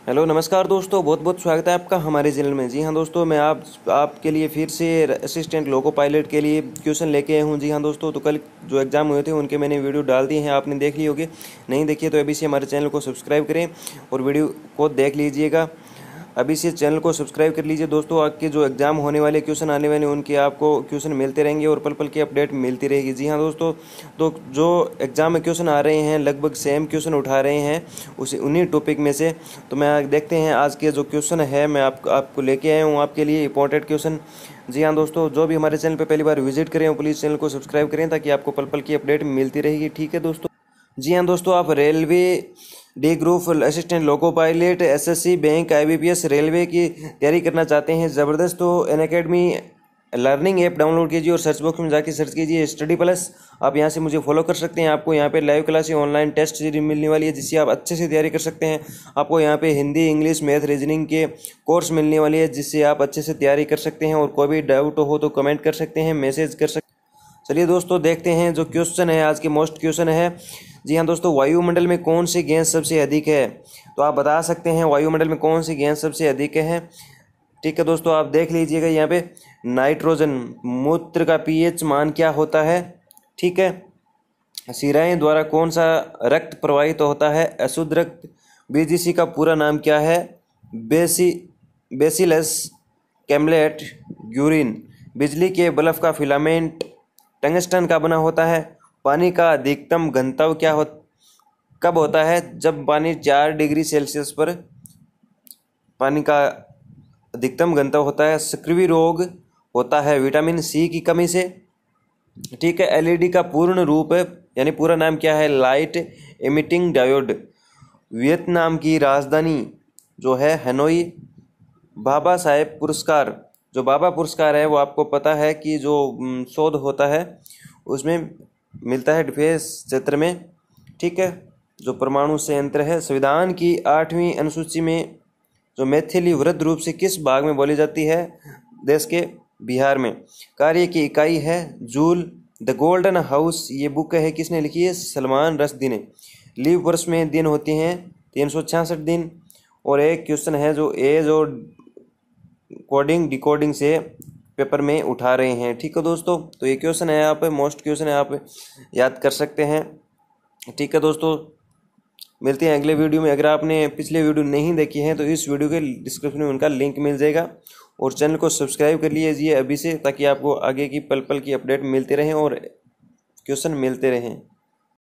Hello नमस्कार दोस्तों, बहुत बहुत स्वागत है आपका हमारे चैनल में। जी हाँ दोस्तों, मैं आपके लिए फिर से असिस्टेंट लोको पायलट के लिए क्वेश्चन लेके आया हूँ। जी हाँ दोस्तों, तो कल जो एग्ज़ाम हुए थे उनके मैंने वीडियो डाल दिए हैं, आपने देख ली होगी। नहीं देखिए तो अभी से हमारे चैनल को सब्सक्राइब करें और वीडियो को देख लीजिएगा। अभी से चैनल को सब्सक्राइब कर लीजिए दोस्तों। आपके जो एग्ज़ाम होने वाले क्वेश्चन आने वाले उनके आपको क्वेश्चन मिलते रहेंगे और पल पल की अपडेट मिलती रहेगी। जी हाँ दोस्तों, तो जो एग्ज़ाम में क्वेश्चन आ रहे हैं लगभग सेम क्वेश्चन उठा रहे हैं उन्हीं टॉपिक में से। तो मैं देखते हैं आज के जो क्वेश्चन है, मैं आपको लेके आया हूँ आपके लिए इंपॉर्टेंट क्वेश्चन। जी हाँ दोस्तों, जो भी हमारे चैनल पर पहली बार विजिट करें प्लीज़ चैनल को सब्सक्राइब करें ताकि आपको पल पल की अपडेट मिलती रहेगी। ठीक है दोस्तों। जी हाँ दोस्तों, आप railway D group assistant loco pilot SSC bank IBPS railway की तैयारी करना चाहते हैं ज़बरदस्त, तो अनअकैडमी लर्निंग ऐप डाउनलोड कीजिए और सर्च बॉक्स में जाके सर्च कीजिए स्टडी प्लस। आप यहाँ से मुझे फॉलो कर सकते हैं। आपको यहाँ पे live classes online test series मिलने वाली है जिससे आप अच्छे से तैयारी कर सकते हैं। आपको यहाँ पे हिंदी इंग्लिश मैथ रीजनिंग के कोर्स मिलने वाली है जिससे आप अच्छे से तैयारी कर सकते हैं। और कोई भी डाउट हो तो कमेंट कर सकते हैं, मैसेज कर सकते हैं। चलिए दोस्तों देखते हैं जो क्वेश्चन है, आज के मोस्ट क्वेश्चन है। जी हाँ दोस्तों, वायुमंडल में कौन सी गैस सबसे अधिक है? तो आप बता सकते हैं वायुमंडल में कौन सी गैस सबसे अधिक है। ठीक है दोस्तों, आप देख लीजिएगा यहाँ पे नाइट्रोजन। मूत्र का पीएच मान क्या होता है? ठीक है। शिराएं द्वारा कौन सा रक्त प्रवाहित होता है? अशुद्ध रक्त। बीजीसी का पूरा नाम क्या है? Bacillus Calmette Guerin. बिजली के बल्ब का फिलामेंट टंगस्टन का बना होता है। पानी का अधिकतम घनत्व कब होता है? जब पानी 4 डिग्री सेल्सियस पर पानी का अधिकतम घनत्व होता है। सक्रिय रोग होता है विटामिन सी की कमी से। ठीक है। एलईडी का पूर्ण रूप यानी पूरा नाम क्या है? Light emitting diode. वियतनाम की राजधानी जो है हनोई। बाबा साहेब पुरस्कार, जो बाबा पुरस्कार है वो आपको पता है कि जो शोध होता है उसमें मिलता है डिफेंस क्षेत्र में। ठीक है। जो परमाणु संयंत्र है। संविधान की 8वीं अनुसूची में जो मैथिली वृद्ध रूप से किस भाग में बोली जाती है? देश के बिहार में। कार्य की इकाई है जूल। द गोल्डन हाउस ये बुक है किसने लिखी है? सलमान रश्दी ने। लीव वर्ष में दिन होते हैं 366 दिन। और एक क्वेश्चन है जो एज और कोडिंग डिकोडिंग से पेपर में उठा रहे हैं। ठीक है दोस्तों, तो ये क्वेश्चन है, आप मोस्ट क्वेश्चन है, आप याद कर सकते हैं। ठीक है दोस्तों, मिलते हैं अगले वीडियो में। अगर आपने पिछले वीडियो नहीं देखी है तो इस वीडियो के डिस्क्रिप्शन में उनका लिंक मिल जाएगा। और चैनल को सब्सक्राइब कर लीजिए अभी से ताकि आपको आगे की पल पल की अपडेट मिलते रहें और क्वेश्चन मिलते रहें।